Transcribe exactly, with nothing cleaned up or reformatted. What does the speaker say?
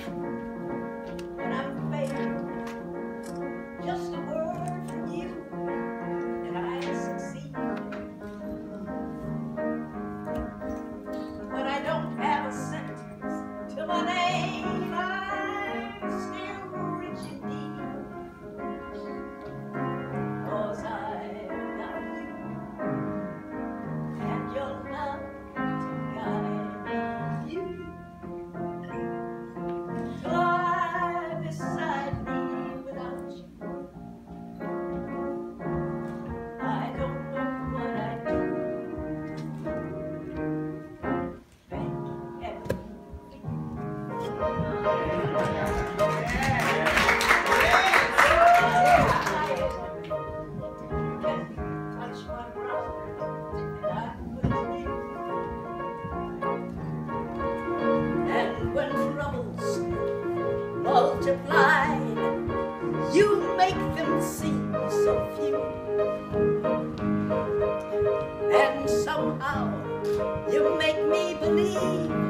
when I'm failing, just a word from you and I succeed. When I don't have a sentence to my name, I'm still rich indeed, 'cause I've got you and your love to guide me. So lie beside me without you, I don't know what I'd do. Thank heaven for you. Touch my brow and I will you. And when troubles multiply, you make them seem so few. And somehow you make me believe